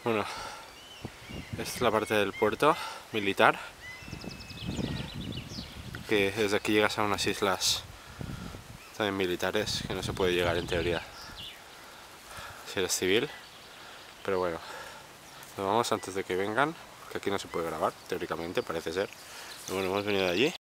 Bueno, esta es la parte del puerto militar, que desde aquí llegas a unas islas también militares que no se puede llegar en teoría si eres civil, pero bueno, nos vamos antes de que vengan, que aquí no se puede grabar, teóricamente parece ser. Bueno, hemos venido de allí.